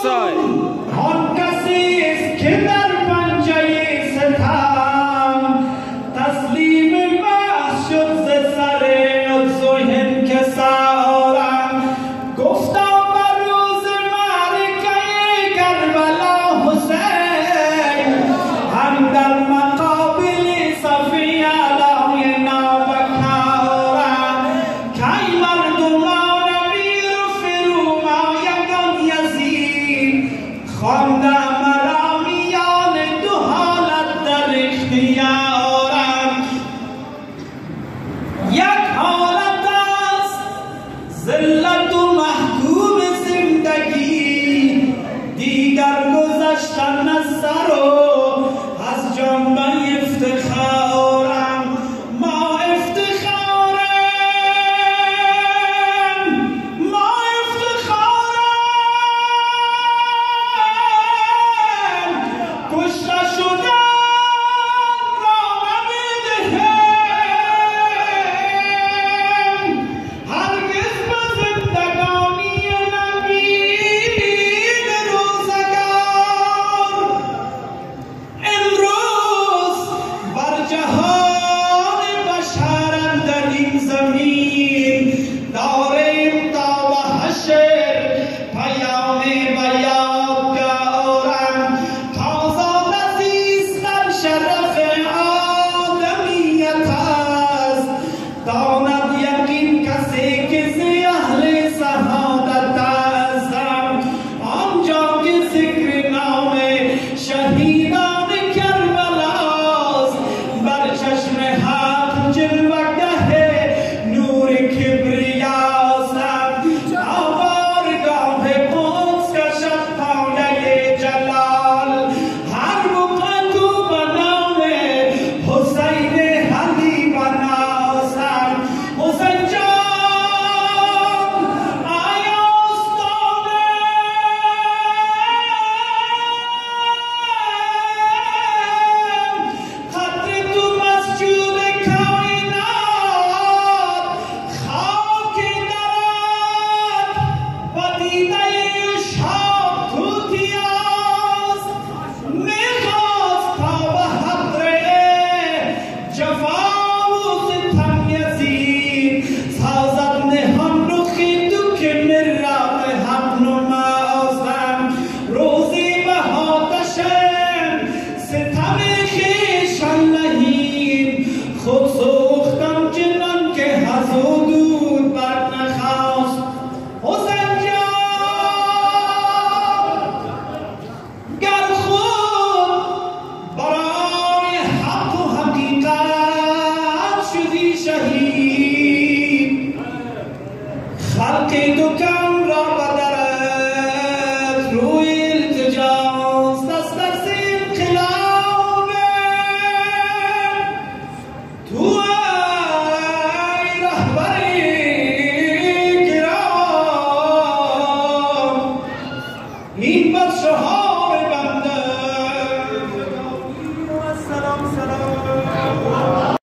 سای آن کسی است که در پنجه ستم تسلیم محض شد ز سر عجز و انکسارم. گفتم بر روز معرکه کربلا حسین هم در مقابل صفی علای نابکارم. کی مردمان امیر و فرومایگان یزید خوانده مرا میان دو حالت در اختیارم. یک حالت است ذلت و محکوم زندگی، دیگر گذشتن